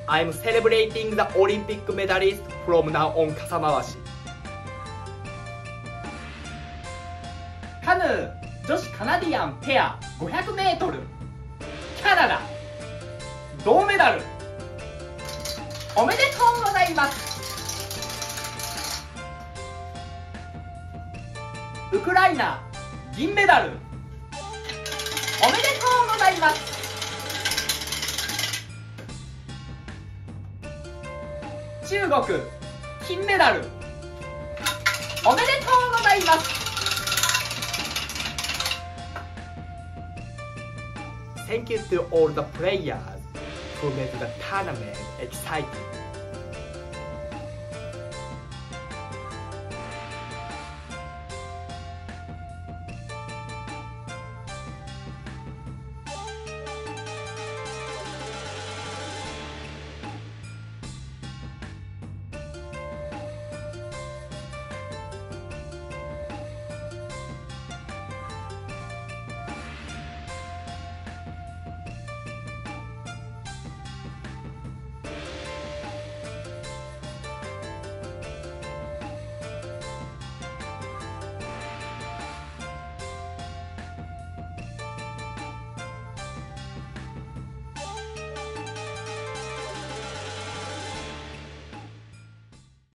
I'm celebrating the Olympic medalist from now on 傘回し。カヌー女子カナディアンペア 500m キャナダ銅メダルおめでとうございます。ウクライナ銀メダルおめでとうございます。中国金メダルおめでとうございます。Thank you to all the players who made the tournament exciting.